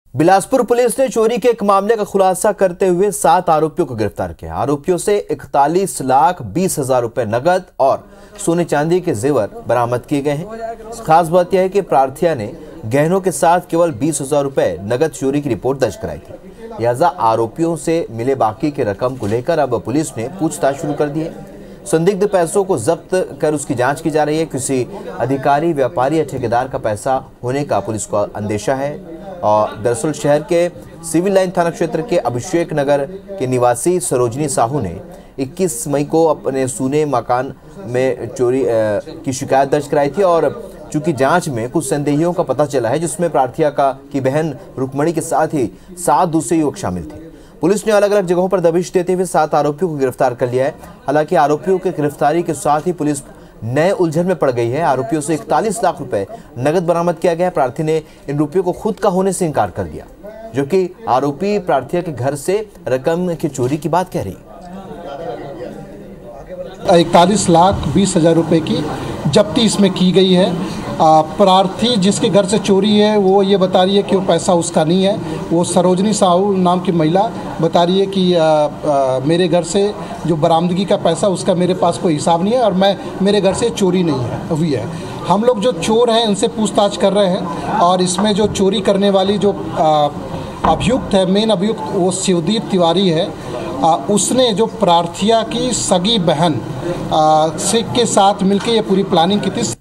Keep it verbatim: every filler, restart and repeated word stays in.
Bilaspur police ने चोरी के एक मामले का खुलासा करते हुए सात आरोपियों को गिरफ्तार किया। आरोपियों से इकतालीस लाख बीस हजार रुपए नगद और सोने चांदी के जेवर बरामद किए गए हैं। खास बात यह है कि प्रार्थिया ने गहनों के साथ केवल बीस हजार रुपए नगद चोरी की रिपोर्ट दर्ज कराई थी। लिहाजा आरोपियों से मिले बाकी की रकम को लेकर अब पुलिस ने पूछताछ शुरू कर दी है। संदिग्ध पैसों को जब्त कर उसकी जांच की जा रही है। किसी अधिकारी, व्यापारी या ठेकेदार का पैसा होने का पुलिस को अंदेशा है। और दरअसल शहर के सिविल लाइन थाना क्षेत्र के अभिषेक नगर के निवासी सरोजनी साहू ने इक्कीस मई को अपने सूने मकान में चोरी की शिकायत दर्ज कराई थी और चूंकि जांच में कुछ संदेहियों का पता चला है, जिसमें प्रार्थिया का की बहन रुक्मणी के साथ ही सात दूसरे युवक शामिल थे। पुलिस ने अलग अलग जगहों पर दबिश देते हुए सात आरोपियों को गिरफ्तार कर लिया है। हालांकि आरोपियों की गिरफ्तारी के साथ ही पुलिस नए उलझन में पड़ गई है। आरोपियों से इकतालीस लाख रुपए नगद बरामद किया गया है। प्रार्थी ने इन रुपयों को खुद का होने से इनकार कर दिया, जो कि आरोपी प्रार्थिया के घर से रकम की चोरी की बात कह रही है। इकतालीस लाख बीस हजार रुपए की जब्ती इसमें की गई है। प्रार्थी जिसके घर से चोरी है वो ये बता रही है कि वो पैसा उसका नहीं है। वो सरोजनी साहू नाम की महिला बता रही है कि आ, आ, मेरे घर से जो बरामदगी का पैसा उसका मेरे पास कोई हिसाब नहीं है और मैं मेरे घर से चोरी नहीं है हुई है। हम लोग जो चोर हैं इनसे पूछताछ कर रहे हैं और इसमें जो चोरी करने वाली जो अभियुक्त है, मेन अभियुक्त वो शिवदीप तिवारी है। आ, उसने जो प्रार्थिया की सगी बहन आ, से के साथ मिलकर ये पूरी प्लानिंग की थी।